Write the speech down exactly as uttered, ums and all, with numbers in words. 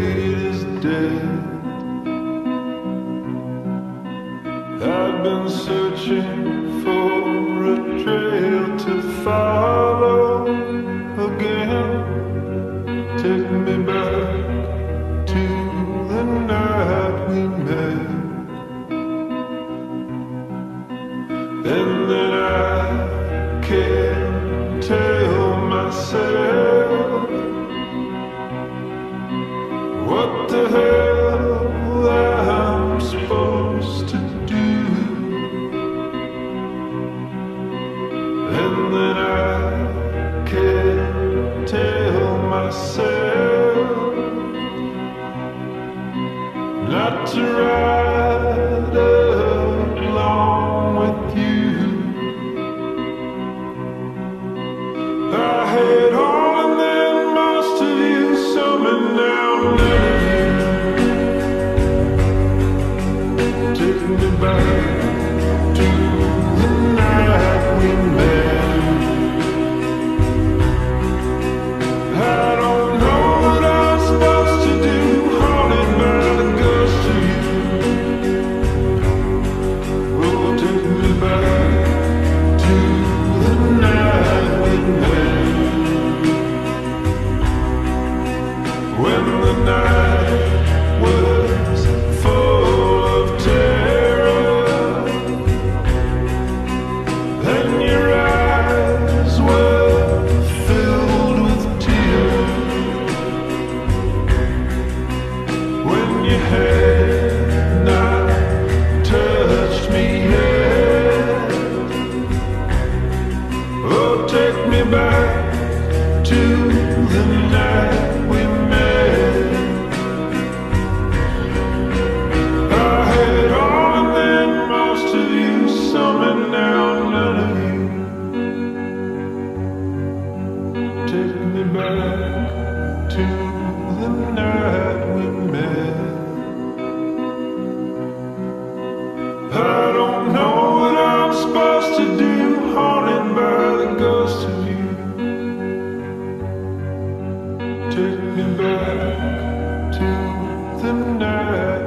weight is dead. I've been searching for a trail to follow again. Take me back to the night we met. And then I can't tell myself what the hell I'm supposed to do. And then I can't tell myself not to ride along with you. I had all and then most of you, some and now none of you. Take me back to the night we met. I don't know what I'm supposed to do, haunted by the ghost of you. Oh, take me back to the night we met. When the night was full of terror, and your eyes were filled with tears, when you had not touched me yet. Oh, take me back to the night we met. I had all and then most of you, some and now none of you. Take me back to the night we met. I don't know what I'm supposed to do, haunted by the ghost of you. Take me back to the night